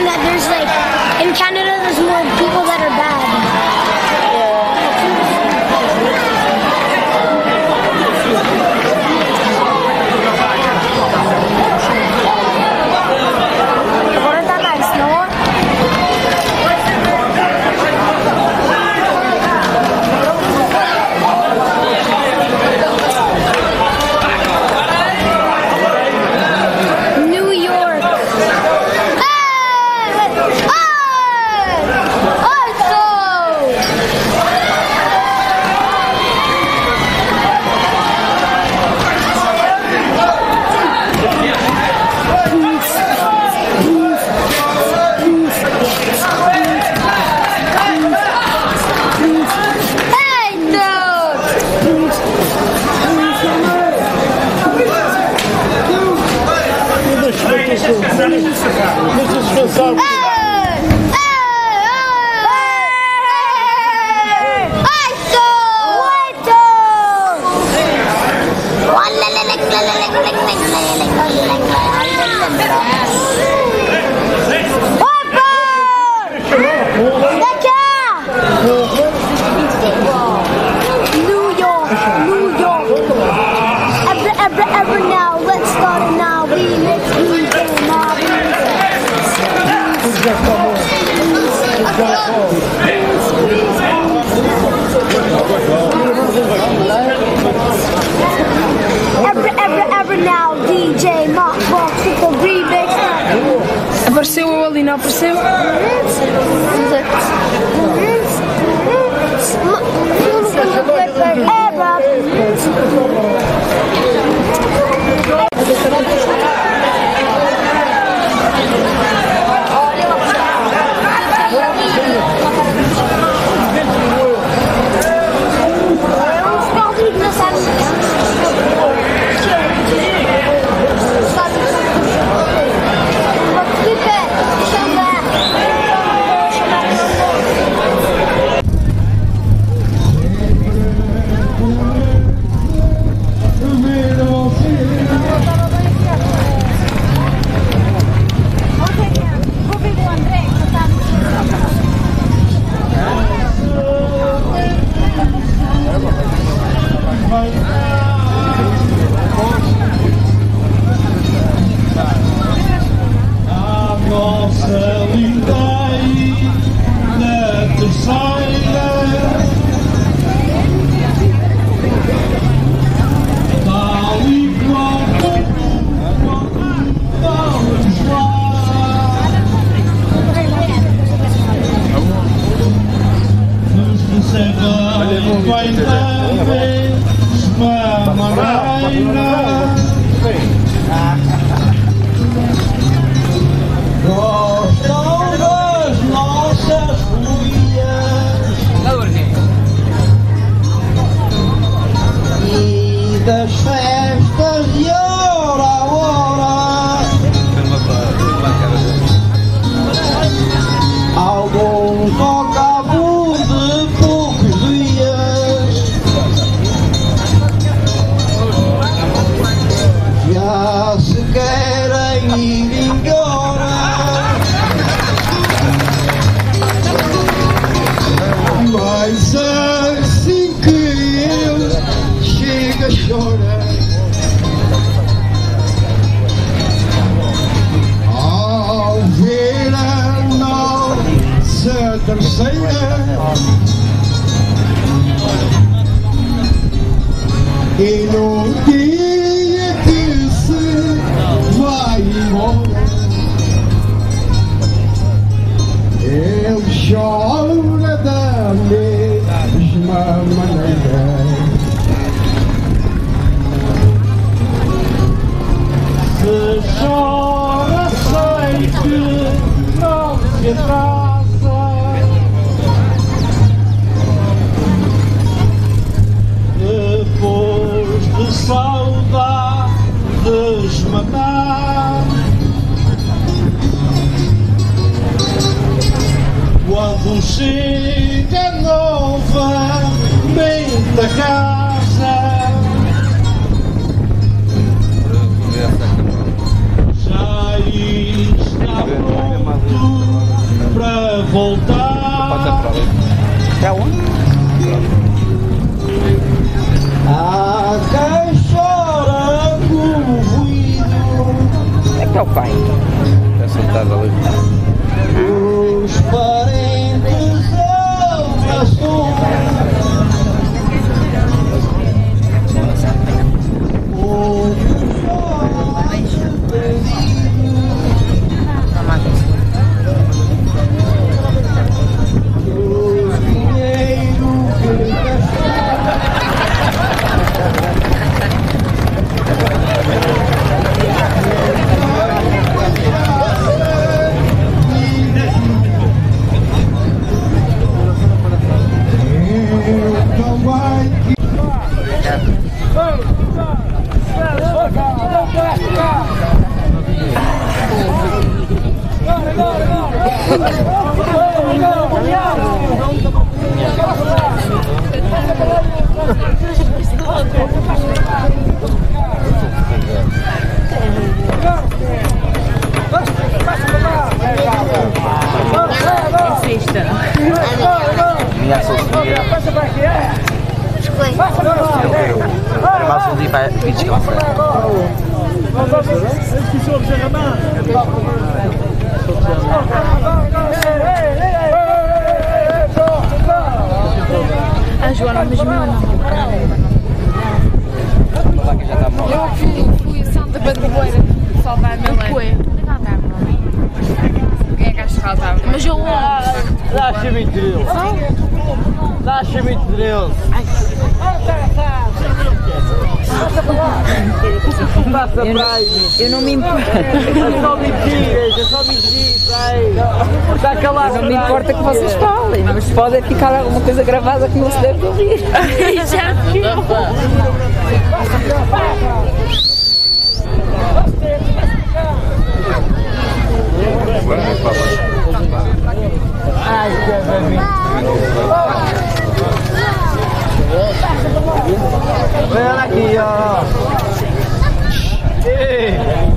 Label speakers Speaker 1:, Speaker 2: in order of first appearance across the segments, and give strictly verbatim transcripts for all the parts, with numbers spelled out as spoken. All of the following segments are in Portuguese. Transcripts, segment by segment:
Speaker 1: saying that there's like, in Canada there's more people that are bad.
Speaker 2: Agora tá nice, não? Apareceu ou ali, não apareceu?
Speaker 3: Das festas de hora a hora, algum toca-bu de poucos dias, já se querem ir embora, mas assim que eu chego chora ao ver a nossa terceira e no dia que se vai embora ele chora da mesma maneira. Se chora, sei que não se atrasa, depois de saudades matar, quando chega novamente a casa, já está pronto para voltar.
Speaker 4: Para onde?
Speaker 3: Há quem chora como ruído.
Speaker 4: É que é o pai.
Speaker 5: Está sentado ali.
Speaker 3: Os parentes abraçam. O que chora perdido. O dinheiro que gastou.
Speaker 2: A Joana mesmo não. Eu fui a Santa Padroeira salvar a minha mãe. Quem é que acha que faltava? Mas eu amo.
Speaker 6: Dá-se muito deles. Dá-se muito deles. Passa para aí.
Speaker 4: Eu não me importo.
Speaker 6: É só mentiras, é só mentiras. Aí. Está calado.
Speaker 4: Não me importa que vocês falem, mas pode ficar alguma coisa gravada que não se deve ouvir.
Speaker 2: Já viu?
Speaker 6: Ai, que olha aqui, ó. Ei.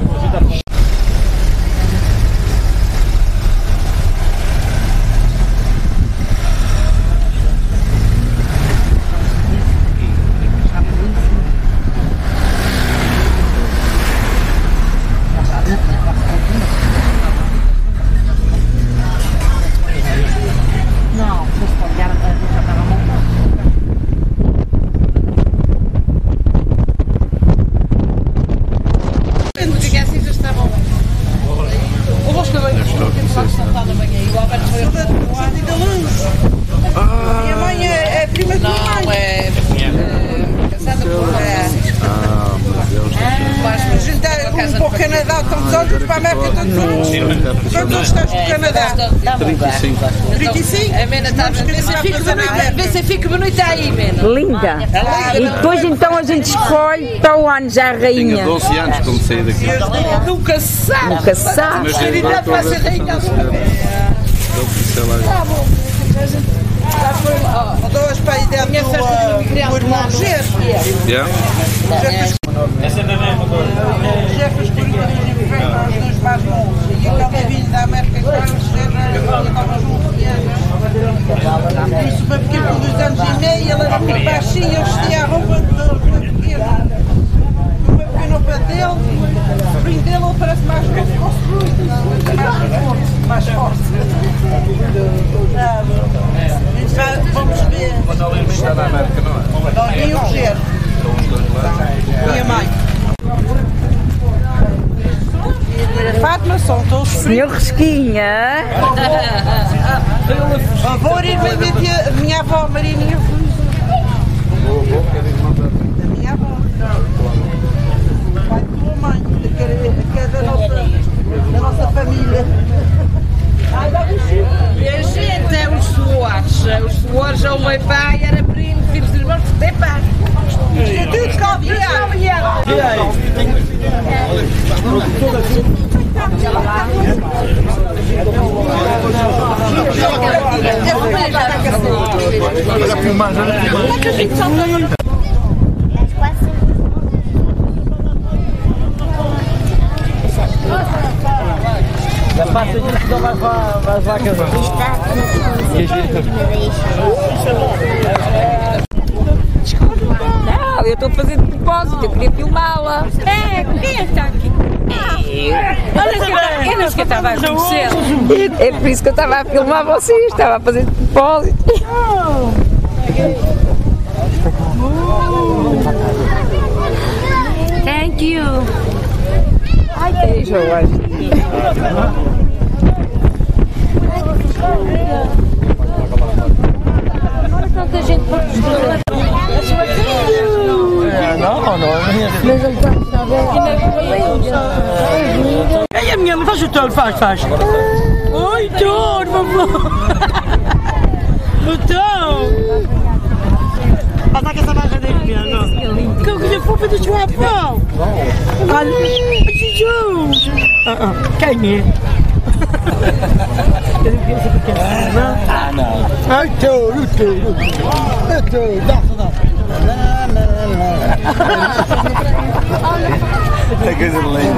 Speaker 7: Minha mãe é, é prima de minha mãe. Não, é, é casada por é.
Speaker 5: Ah, meu Deus.
Speaker 7: Mas a gente é um para o Canadá, estamos todos para a América, todos juntos. Todos os estados do Canadá.
Speaker 5: trinta e cinco.
Speaker 7: trinta e cinco?
Speaker 8: A Mena está a ver se fica bonita, vê se fica bonita aí, Mena.
Speaker 4: Linda. E depois então a gente escolhe para o ano já a
Speaker 5: Tinha
Speaker 4: rainha.
Speaker 5: doze anos quando saí daqui.
Speaker 8: Nunca se sabe.
Speaker 4: Nunca se sabe.
Speaker 5: Mas
Speaker 8: A
Speaker 5: agora
Speaker 8: vai ser rainha.
Speaker 7: Dois para aí dentro do irmão Jeff.
Speaker 5: Yeah?
Speaker 7: Jeff as corridas de frente aos dois mais novos. E aquele filho da América que estava estava junto. Isso foi pequeno por dois anos e meio, ele era muito baixinho, ele vestia a roupa de pequeno. Foi pequeno ao pé dele, o sobrinho dele, ele parece mais novo que o sobrinho. Mais forte. Vamos ver.
Speaker 5: Mas não lembro de estar na América, não é?
Speaker 7: Não, nem o Rogério. Minha mãe. Fátima, são todos
Speaker 4: Senhor Resquinha.
Speaker 7: Vou ir ver a minha avó, Marininha Feliz. Da minha avó. O pai da tua mãe, que é da nossa, da nossa família.
Speaker 8: E a gente é os Soares. Os Soares é o meu pai, era primo, filhos de irmãos, tem pai.
Speaker 7: É tudo calviado.
Speaker 6: E aí?
Speaker 5: Olha para o mar, olha para o mar.
Speaker 6: Da pasta disso não vais lá, vais lá casar.
Speaker 4: Não, eu estou a fazer de propósito, eu queria filmá-la.
Speaker 8: É, quem é que está aqui? Eu não sei que eu estava a conhecer.
Speaker 4: É por isso que eu estava a filmar vocês, estava a fazer de propósito.
Speaker 8: Thank you.
Speaker 4: Ai, João.
Speaker 1: Tanta gente por
Speaker 6: Não, não, não.
Speaker 9: Ei, a minha mãe, faz o touro, faz, faz. Oi, touro, vovô. O touro. Passa com essa barra dele, minha não. Que coisa fofa do seu avô. Olha, Jesus. Quem é?
Speaker 6: Ah, não.
Speaker 3: Ai, touro, touro. É touro, dança, dança.
Speaker 5: É coisa linda.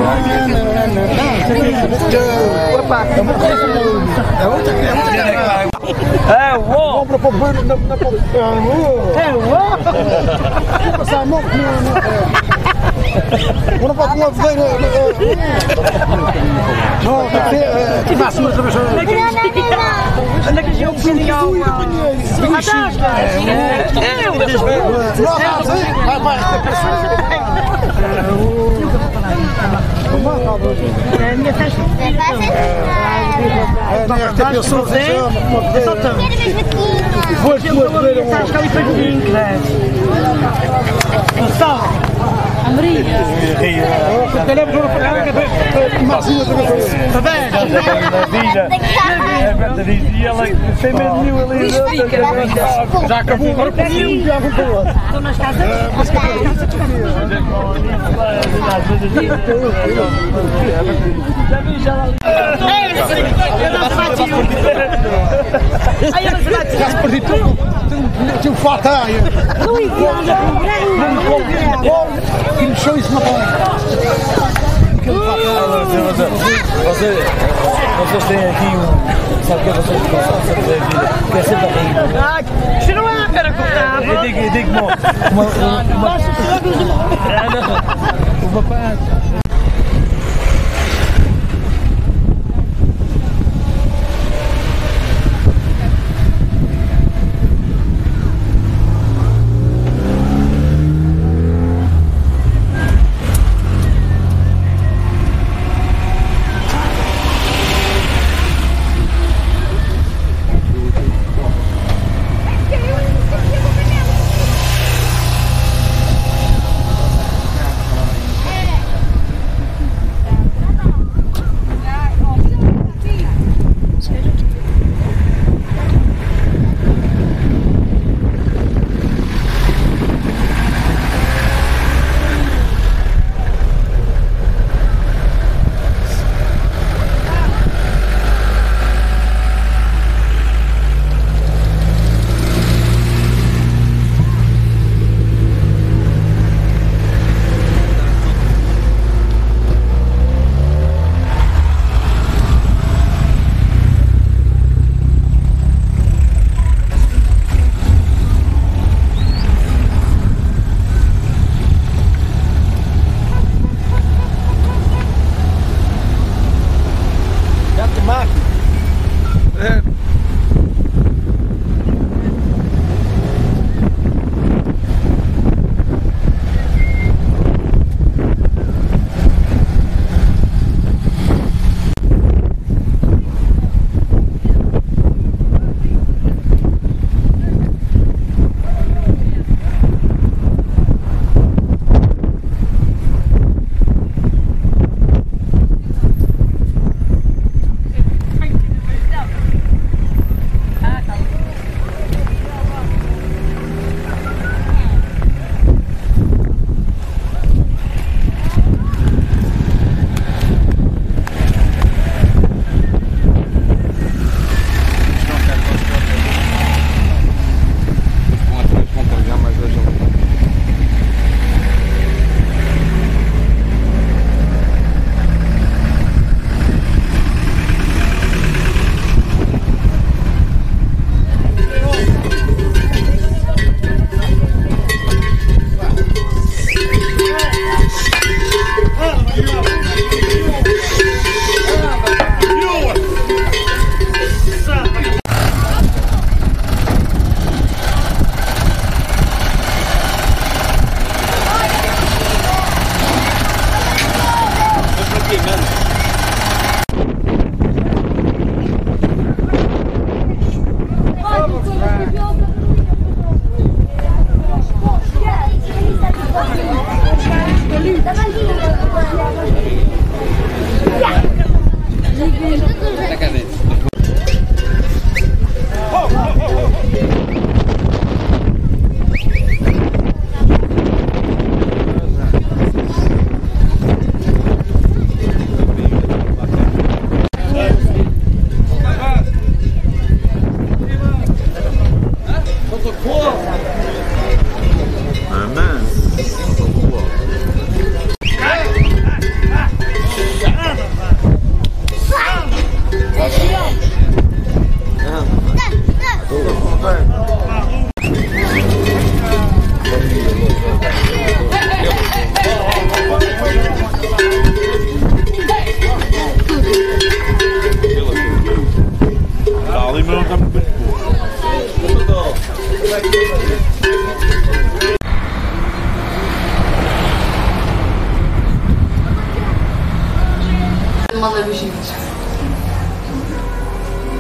Speaker 3: É outra criança.
Speaker 6: É, uou.
Speaker 3: Compra para pôr na polícia.
Speaker 9: É, uou.
Speaker 3: Vou passar a mão que não. Não pode comer veira. Não, tem que ser. Que vai assumir outra vez.
Speaker 9: Olha que eu pedi ao...
Speaker 3: Vai, vai.
Speaker 9: É a minha festa.
Speaker 3: É, não é que tem pessoas que chamam. Foi que foi ver um...
Speaker 9: Acho que ali foi de mim, Só. A Maria.
Speaker 3: Eu lembro de uma palavra que Marcinha também foi.
Speaker 9: Está bem?
Speaker 6: É verdade, e ela sem medo nenhum ali.
Speaker 3: Já acabou, agora pediu um diabo para o outro.
Speaker 9: Estou nas casas. As casas.
Speaker 6: Já vi, já lá.
Speaker 3: Já se perdi tudo. Tinha um fato aí.
Speaker 9: Não envia.
Speaker 3: Que mexeu isso na bola.
Speaker 6: Vocês, vocês têm aqui um. Sabe o que é vocês de constância da vida? Que é sempre a rir.
Speaker 9: Ah, isso não é a cara que estava.
Speaker 6: Eu digo, eu digo uma. Uma. Uma. Uma parte.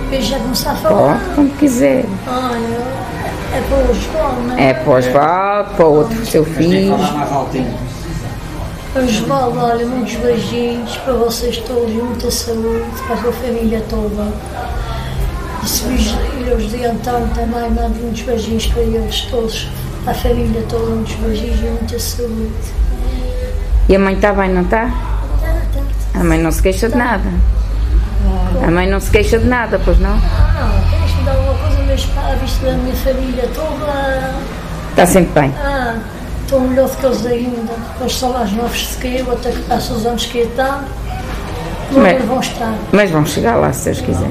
Speaker 1: Depois já começar a falar.
Speaker 4: Pode, como quiser.
Speaker 1: Olha, é para o Osvaldo, não é?
Speaker 4: É para o Osvaldo, para o outro seu filho.
Speaker 1: Osvaldo, olha, muitos beijinhos para vocês todos, muita saúde, para a sua família toda. E se os de António também, mando muitos beijinhos para eles todos, para a família toda, muitos beijinhos e muita saúde.
Speaker 4: E a mãe está bem, não está? A mãe não se queixa de nada. A mãe não se queixa de nada, pois não?
Speaker 1: Ah, queres-me dar alguma coisa, mas para a vista da minha família toda.
Speaker 4: Está sempre bem.
Speaker 1: Ah, estou melhor do que eles ainda. Eles são mais novos do que eu, até que passam os anos que eu estou. Mas vão estar.
Speaker 4: Mas vão chegar lá, se Deus quiser.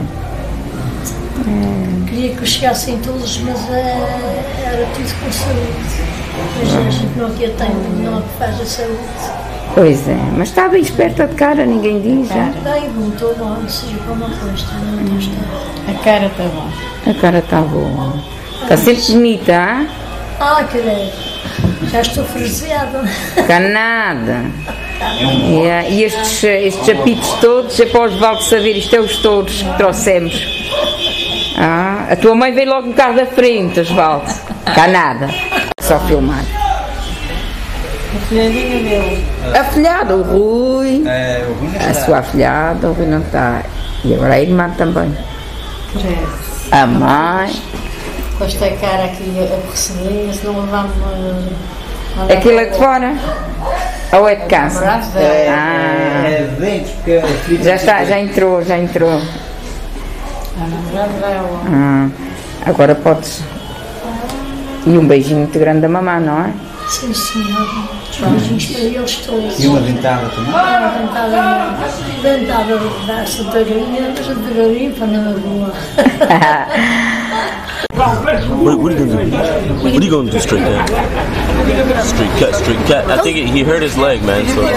Speaker 1: É. Queria que eles chegassem todos, mas é, era tudo com saúde. Mas a gente não tinha tempo, não faz a saúde.
Speaker 4: Pois é, mas está bem esperta de cara, ninguém diz já.
Speaker 1: Bem, bom, estou bom, não seja para uma coisa, não estou.
Speaker 2: A cara está boa.
Speaker 4: A cara está boa. Está sempre bonita, hein?
Speaker 1: Ah, creio. Já estou fraseada.
Speaker 4: Está nada. Yeah. E estes, estes apitos todos, é para o Osvaldo saber, isto é os touros que trouxemos. Ah, a tua mãe veio logo no carro da frente, Osvaldo. Está nada. Só filmar.
Speaker 9: A filhadinha dele.
Speaker 4: A filhada, o Rui.
Speaker 6: É, o Rui não
Speaker 4: a
Speaker 6: está.
Speaker 4: sua afilhada, o Rui não está. E agora a irmã também.
Speaker 9: Cresce.
Speaker 4: A mãe.
Speaker 1: Com esta cara aqui a receber, se não levar-me.
Speaker 4: Aquilo é de fora? Ou é de casa?
Speaker 6: É,
Speaker 4: Ah,
Speaker 6: é de dentro, porque a filha-
Speaker 4: já está, já entrou, já entrou.
Speaker 9: A namorada dela.
Speaker 4: Ah, agora podes. E um beijinho muito grande da mamãe, não é?
Speaker 1: Sim, senhor. Beijinhos para eles todos.
Speaker 6: E uma dentada também.
Speaker 1: Ah, dentada, dentada de dar-se devagarinho, mas devagarinho para não magoar.
Speaker 10: What, what are you gonna do? What are you gonna do, Street Cat? Street Cat, Street Cat. I think it, he hurt his leg, man. So.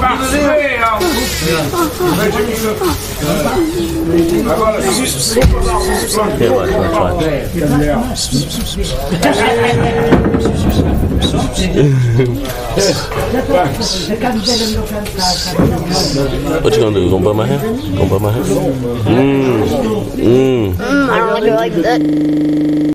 Speaker 10: Here, watch, watch, watch. What you gonna do? You gonna bump my hair? Gonna bump my hair? Mmm. Mmm.
Speaker 1: I don't like it like that.